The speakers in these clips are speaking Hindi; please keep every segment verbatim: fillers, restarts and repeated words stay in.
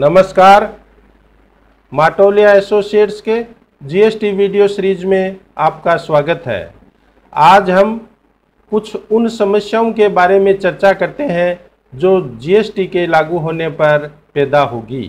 नमस्कार, माटोलिया एसोसिएट्स के जीएसटी वीडियो सीरीज में आपका स्वागत है। आज हम कुछ उन समस्याओं के बारे में चर्चा करते हैं जो जीएसटी के लागू होने पर पैदा होगी।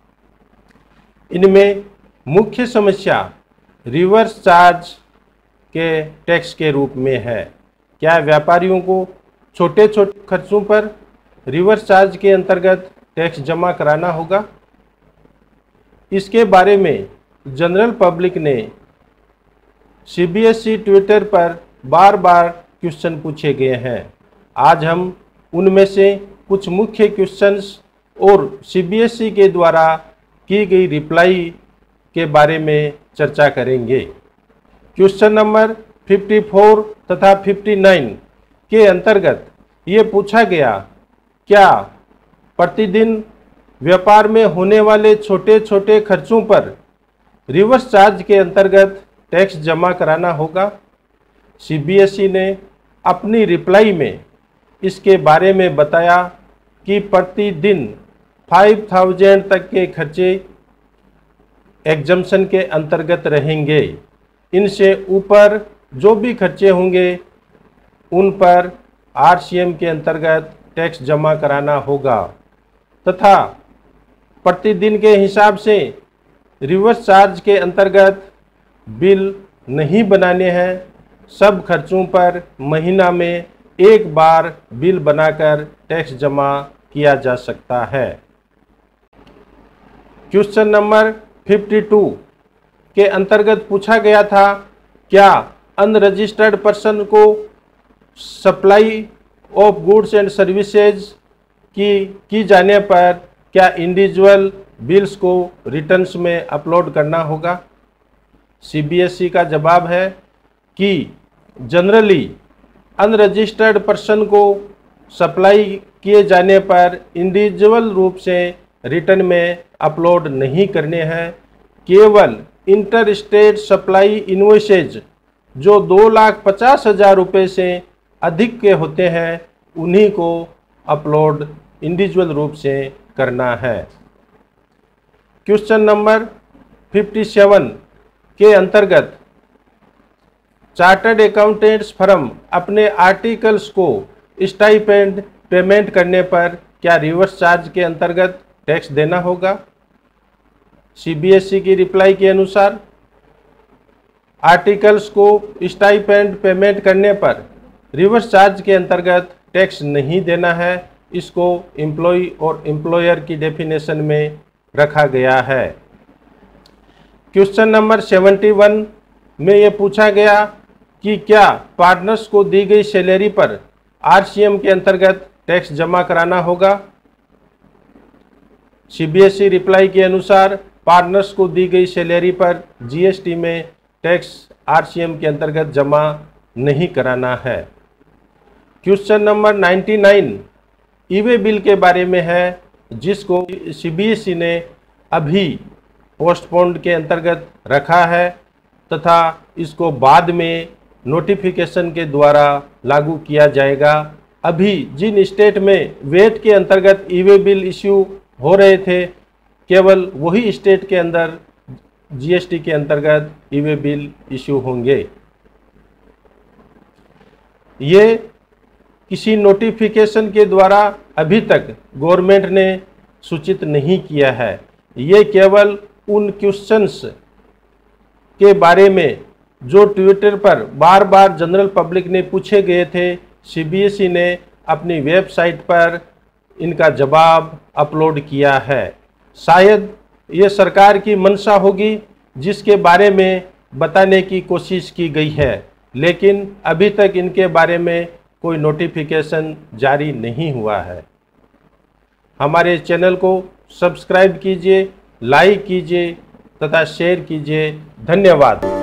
इनमें मुख्य समस्या रिवर्स चार्ज के टैक्स के रूप में है। क्या व्यापारियों को छोटे छोटे खर्चों पर रिवर्स चार्ज के अंतर्गत टैक्स जमा कराना होगा? इसके बारे में जनरल पब्लिक ने सीबीएसई ट्विटर पर बार बार क्वेश्चन पूछे गए हैं। आज हम उनमें से कुछ मुख्य क्वेश्चंस और सीबीएसई के द्वारा की गई रिप्लाई के बारे में चर्चा करेंगे। क्वेश्चन नंबर चौवन तथा उनसठ के अंतर्गत ये पूछा गया, क्या प्रतिदिन व्यापार में होने वाले छोटे छोटे खर्चों पर रिवर्स चार्ज के अंतर्गत टैक्स जमा कराना होगा? सीबीएसई ने अपनी रिप्लाई में इसके बारे में बताया कि प्रतिदिन पाँच हज़ार तक के खर्चे एग्जम्पशन के अंतर्गत रहेंगे। इनसे ऊपर जो भी खर्चे होंगे उन पर आरसीएम के अंतर्गत टैक्स जमा कराना होगा तथा प्रतिदिन के हिसाब से रिवर्स चार्ज के अंतर्गत बिल नहीं बनाने हैं। सब खर्चों पर महीना में एक बार बिल बनाकर टैक्स जमा किया जा सकता है। क्वेश्चन नंबर बावन के अंतर्गत पूछा गया था, क्या अनरजिस्टर्ड पर्सन को supply of goods and services की की जाने पर क्या इंडिविजुअल बिल्स को रिटर्न्स में अपलोड करना होगा? सीबीएसई का जवाब है कि जनरली अनरजिस्टर्ड पर्सन को सप्लाई किए जाने पर इंडिविजुअल रूप से रिटर्न में अपलोड नहीं करने हैं। केवल इंटर स्टेट सप्लाई इनवॉइसेज जो दो लाख पचास हजार रुपये से अधिक के होते हैं उन्हीं को अपलोड इंडिविजुअल रूप से करना है। क्वेश्चन नंबर सत्तावन के अंतर्गत चार्टर्ड अकाउंटेंट्स फर्म अपने आर्टिकल्स को स्टाइपेंड पेमेंट करने पर क्या रिवर्स चार्ज के अंतर्गत टैक्स देना होगा? सीबीएसई की रिप्लाई के अनुसार आर्टिकल्स को स्टाइपेंड पेमेंट करने पर रिवर्स चार्ज के अंतर्गत टैक्स नहीं देना है। इसको एम्प्लॉय और एम्प्लॉयर की डेफिनेशन में रखा गया है। क्वेश्चन नंबर इकहत्तर में ये पूछा गया कि क्या पार्टनर्स को दी गई सैलरी पर आरसीएम के अंतर्गत टैक्स जमा कराना होगा? सीबीएसई रिप्लाई के अनुसार पार्टनर्स को दी गई सैलरी पर जीएसटी में टैक्स आरसीएम के अंतर्गत जमा नहीं कराना है। क्वेश्चन नंबर निन्यानवे ई वे बिल के बारे में है, जिसको सीबीएसई ने अभी पोस्टपोन्ड के अंतर्गत रखा है तथा इसको बाद में नोटिफिकेशन के द्वारा लागू किया जाएगा। अभी जिन स्टेट में वेट के अंतर्गत ई वे बिल इश्यू हो रहे थे, केवल वही स्टेट के अंदर जीएसटी के अंतर्गत ई वे बिल इश्यू होंगे। ये किसी नोटिफिकेशन के द्वारा अभी तक गवर्नमेंट ने सूचित नहीं किया है। ये केवल उन क्वेश्चंस के बारे में जो ट्विटर पर बार बार जनरल पब्लिक ने पूछे गए थे, सीबीएसई ने अपनी वेबसाइट पर इनका जवाब अपलोड किया है। शायद ये सरकार की मंशा होगी जिसके बारे में बताने की कोशिश की गई है, लेकिन अभी तक इनके बारे में कोई नोटिफिकेशन जारी नहीं हुआ है। हमारे चैनल को सब्सक्राइब कीजिए, लाइक कीजिए तथा शेयर कीजिए। धन्यवाद।